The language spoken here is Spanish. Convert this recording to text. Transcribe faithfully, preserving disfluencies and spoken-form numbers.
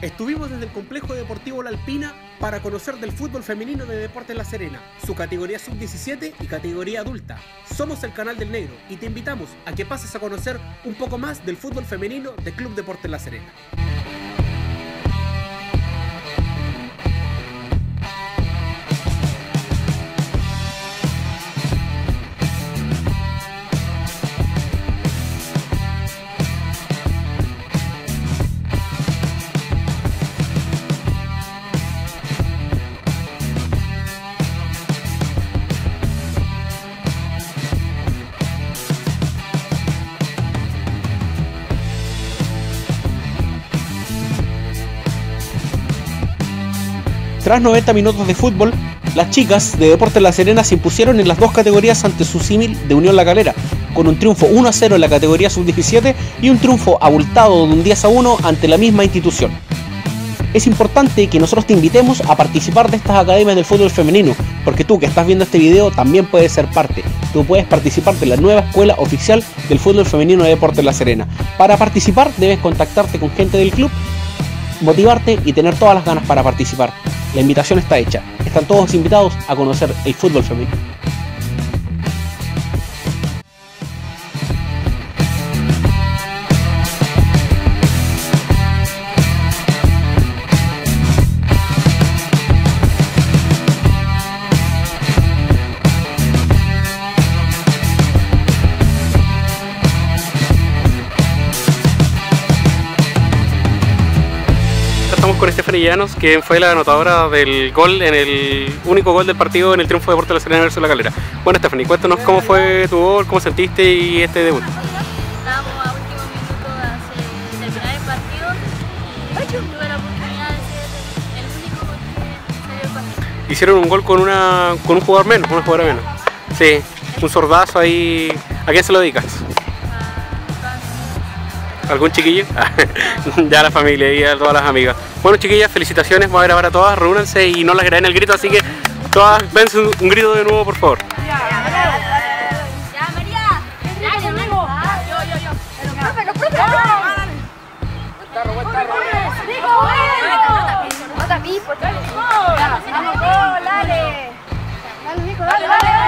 Estuvimos desde el Complejo Deportivo La Alpina para conocer del fútbol femenino de Deportes La Serena, su categoría sub diecisiete y categoría adulta. Somos el canal del Negro y te invitamos a que pases a conocer un poco más del fútbol femenino de Club Deportes La Serena. Tras noventa minutos de fútbol, las chicas de Deportes La Serena se impusieron en las dos categorías ante su símil de Unión La Calera, con un triunfo uno a cero en la categoría sub diecisiete y un triunfo abultado de un diez a uno ante la misma institución. Es importante que nosotros te invitemos a participar de estas academias del fútbol femenino, porque tú que estás viendo este video también puedes ser parte. Tú puedes participar de la nueva escuela oficial del fútbol femenino de Deportes La Serena. Para participar debes contactarte con gente del club, motivarte y tener todas las ganas para participar. La invitación está hecha. Están todos invitados a conocer el fútbol femenino. Estamos con Stephanie Llanos, que fue la anotadora del gol, en el único gol del partido en el triunfo de Deportes La Serena versus La Calera. Bueno, Stephanie, cuéntanos cómo fue tu gol, cómo sentiste y este debut. Estábamos a último minuto de terminar el partido y tuve la oportunidad de ser el único gol que salió el partido. Hicieron un gol con, una, con un jugador menos, una jugadora menos. Sí, un sordazo ahí. ¿A quién se lo dedicas? ¿Algún chiquillo? Ya a la familia y a todas las amigas. Bueno, chiquillas, felicitaciones, voy a grabar a todas, reúnanse y no las graben el grito, así que todas dense un, un grito de nuevo, por favor. Ya, María. Dale, amigo. Yo, yo, yo. Los profes, los profes. Tarro, buen tarro. Digo, bueno. No te pipo, dale. Vamos, dale. Dale, Nico, dale, dale.